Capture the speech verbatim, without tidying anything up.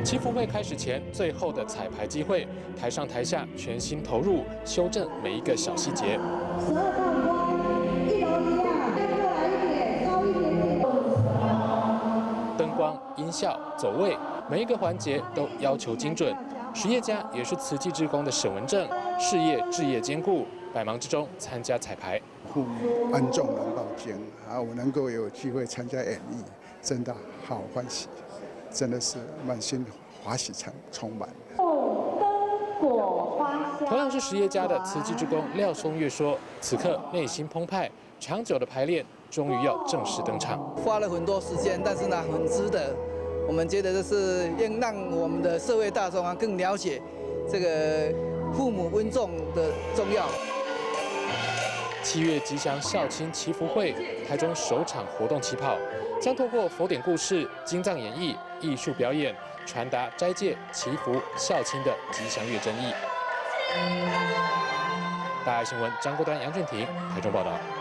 祈福会开始前，最后的彩排机会，台上台下全心投入，修正每一个小细节。 十二道光，一楼一样，再过来一点，高一点点。 灯光、音效、走位，每一个环节都要求精准。实业家也是慈济志工的沈文正，事业志业兼顾，百忙之中参加彩排。 父母安重人报间啊，我能够有机会参加演艺，真的好欢喜，真的是满心欢喜充充满。 哦，灯果花香。 同样是实业家的慈济志工廖松月说，此刻内心澎湃，长久的排练终于要正式登场。 花了很多时间，但是呢，很值得。我们觉得这是让我们的社会大众啊更了解这个父母温重的重要。 七月吉祥孝亲祈福会，台中首场活动起跑，将透过佛典故事、经藏演绎、艺术表演，传达斋戒、祈福、孝亲的吉祥月真意。大爱新闻张国端、杨俊廷，台中报道。